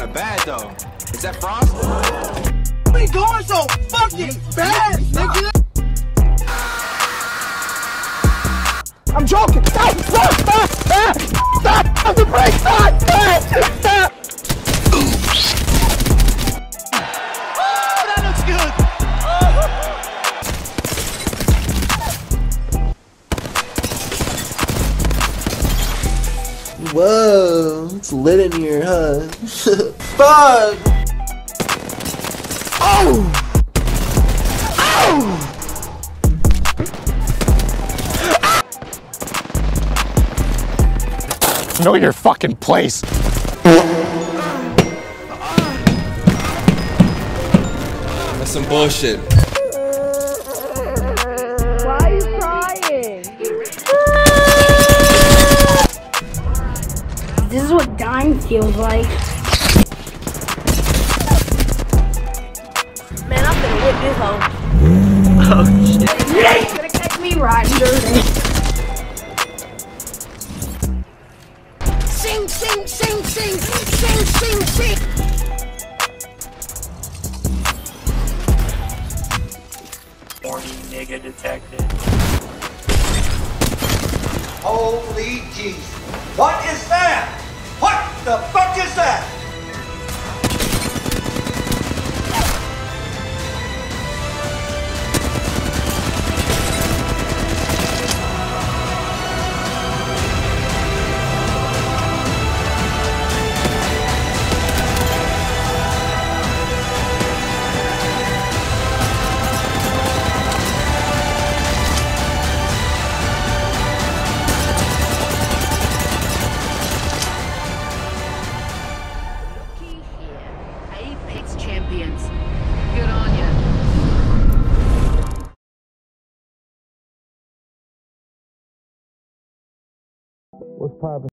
kinda bad though. Is that frost? What are you going so fucking fast, nigga? I'm joking. Stop! Stop! Stop! Stop! Stop the brake! Stop! Stop! Stop! Oops. Oh, that looks good. Whoa, it's lit in here, huh? Fuck! Oh! Ow! Know your fucking place. That's some bullshit. Why are you crying? This is what dying feels like. Man, I'm gonna whip this hoe. Oh shit. You're gonna catch me riding dirty. Sing, sing, sing, sing, sing, sing, sing. Horny nigga detected. Holy jeez. What is that? What the fuck is that? Champions. Good on ya. What's poppin'?